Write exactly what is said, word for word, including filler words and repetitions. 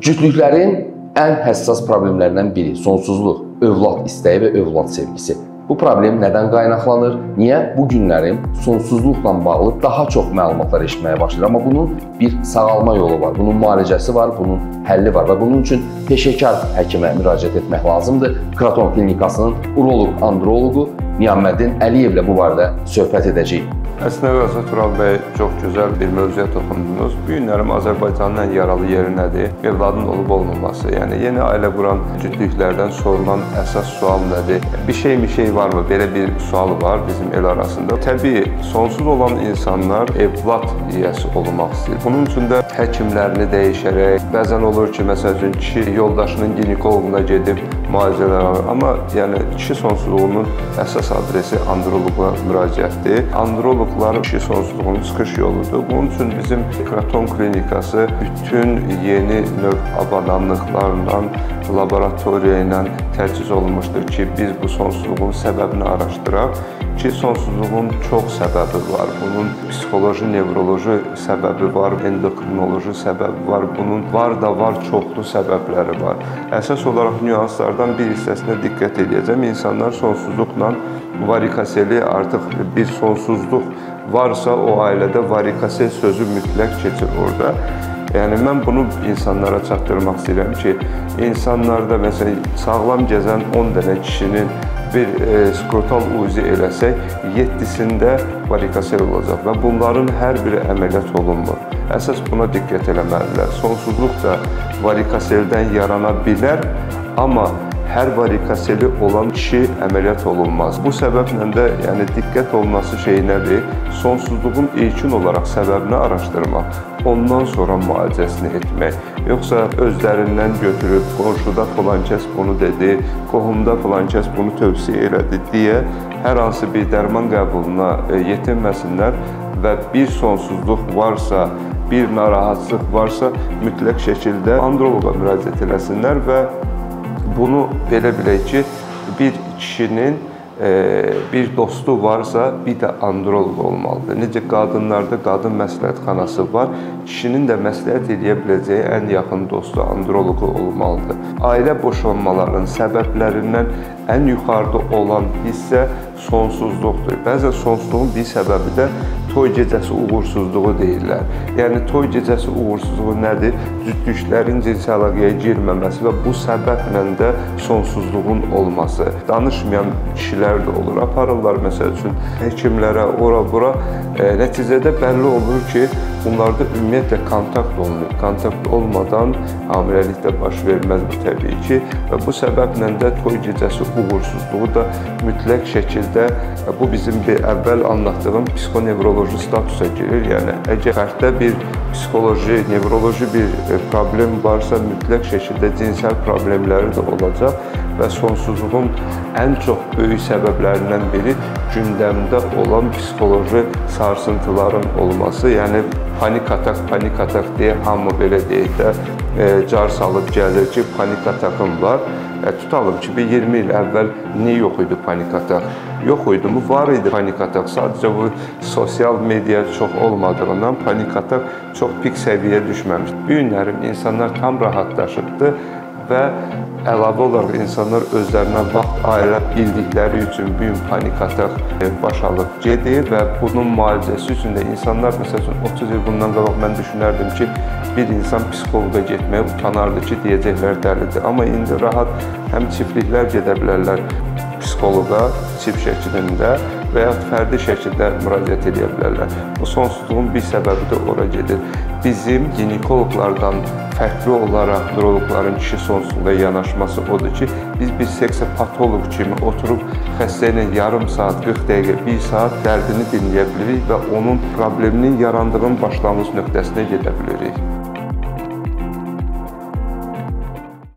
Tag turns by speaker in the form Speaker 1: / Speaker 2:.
Speaker 1: Cütlüklərin ən həssas problemlərindən biri sonsuzluq, övlad istəyi və övlad sevgisi. Bu problem nədən qaynaqlanır? Niyə bu günlərin sonsuzluqla bağlı daha çox məlumatlar eşitməyə başlayır? Amma bunun bir sağalma yolu var, bunun müalicəsi var, bunun həlli var və bunun üçün peşəkar həkimə müraciət etmək lazımdır. Kraton Klinikasının uroloq, androloqu Niyaməddin Əliyevlə bu barədə söhbət edəcəyik.
Speaker 2: Əslində qalsa Tural bəy, çox gözəl bir mövzuya toxundunuz. Bu günlərim Azərbaycanın ən yaralı yeri nədir? Evladın olub-olmaması. Yəni, yeni ailə quran cütlüklərdən sorulan əsas sual nədir? Bir şey mi şey varmı? Belə bir sual var bizim el arasında. Təbii, sonsuz olan insanlar evlad yiyəsi olmaq istəyir. Bunun üçün də həkimlərini dəyişərək, bəzən olur ki, məsəl üçün, kişi yoldaşının ginekoloquna gedib müalicələr alır. Amma yəni, kişi sonsuzluğunun əsas adresi androloqa müraciətdir. Androloq kişi sonsuzluğunun çıxış yoludur. Bunun üçün bizim Kraton Klinikası bütün yeni növ avadanlıqlarla, laboratoriya ilə təchiz olunmuşdur ki, biz bu sonsuzluğun səbəbini araşdıraq. Ki, sonsuzluğun çox səbəbi var. Bunun psixoloji, nevroloji səbəbi var, endokrinoloji səbəbi var. Bunun var da var, çoxlu səbəbləri var. Əsas olaraq nüanslardan bir hissəsinə diqqət edəcəm. İnsanlar sonsuzluqla varikoseli artıq bir sonsuzluq varsa o ailədə varikosel sözü mütləq keçir orada. Yəni, mən bunu insanlara çatdırmaq istəyirəm ki, insanlarda məsələn, sağlam gəzən on dənə kişinin bir e, skrotal uzi eləsək, yeddisində varikosel olacaq və bunların hər biri əməliyyat olunmur. Əsas buna diqqət eləməlidirlər. Sonsuzluq da varikoseldən yarana bilər, amma hər varikoseli olan kişi əməliyyat olunmaz. Bu səbəblə də yəni, diqqət olması şey nədir? Sonsuzluğun ilkin olaraq səbəbini araşdırmaq, ondan sonra müalicəsini etmək. Yoxsa özlərindən götürüb, qonşuda falan kəs bunu dedi, qohumda falan kəs bunu tövsiyə elədi deyə hər hansı bir dərman qəbuluna yetinməsinlər və bir sonsuzluq varsa, bir narahatsızlıq varsa, mütləq şəkildə androloqa müraciət eləsinlər və bunu belə bilək ki, bir kişinin e, bir dostu varsa, bir də androloq olmalıdır. Necə qadınlarda qadın məsləhətxanası var, kişinin də məsləhət edə biləcəyi ən yaxın dostu androloqu olmalıdır. Ailə boşanmalarının səbəblərindən ən yuxarıda olan hissə sonsuzluqdur. Bəzən sonsuzluğun bir səbəbi də toy gecəsi uğursuzluğu deyirlər. Yəni, toy gecəsi uğursuzluğu nədir? Cütlüklərin cinsi əlaqəyə girməməsi və bu səbəblə də sonsuzluğun olması. Danışmayan kişilər də olur, aparırlar məsəl üçün həkimlərə, ora-bura. E, nəticədə bəlli olur ki, bunlarda ümumiyyətlə kontakt olunur. Kontakt olmadan hamiləlikdə baş verməz bu təbii ki və bu səbəblə də toy gecəsi uğursuzluğu da mütləq şəkildə bu bizim bir əvvəl anlattığım psixonevroloji statusa girir. Yəni, əgər fərddə bir psixoloji, nevroloji bir problem varsa, mütləq şəkildə cinsel problemləri də olacaq və sonsuzluğun ən çox böyük səbəblərindən biri gündəmdə olan psixoloji sarsıntıların olması. Yəni, panik atak, panik atak deyə hamı belə deyək də e, car salıb gəlir ki, panik atakım var. E, tutalım ki, bir iyirmi il əvvəl niyə yox idi panik atak? Yox idi mi? Var idi panik atak. Sadəcə bu sosial media çox olmadığından panik atak çox pik səviyyəyə düşməmiş. Bu günlərim insanlar tam rahatlaşıbdır və əlavə olaraq insanlar özlərinə vaxt ayıra bildikləri üçün bu gün panik atak baş alıb gedir və bunun müalicəsi üçün də insanlar, məsəl üçün otuz il bundan qabaq mən düşünərdim ki, bir insan psixoloqa getməyə utanardı ki, deyəcəklər dəlidir. Amma indi rahat həm çiftliklər gedə bilərlər psixoloqa, çift şəklində və ya fərdi şəkildə müraciət edə bilərlər. Bu sonsuzluğun bir səbəbi də ora gedir. Bizim ginekoloqlardan fərqli olaraq neuroloqların kişi sonsuzluğa yanaşması odur ki, biz bir seksopatoloq kimi oturub xəstə ilə yarım saat, qırx dəqiqə, bir saat dərdini dinləyə bilirik və onun probleminin yarandığın başlanğıc nöqtəsinə gedə bilirik.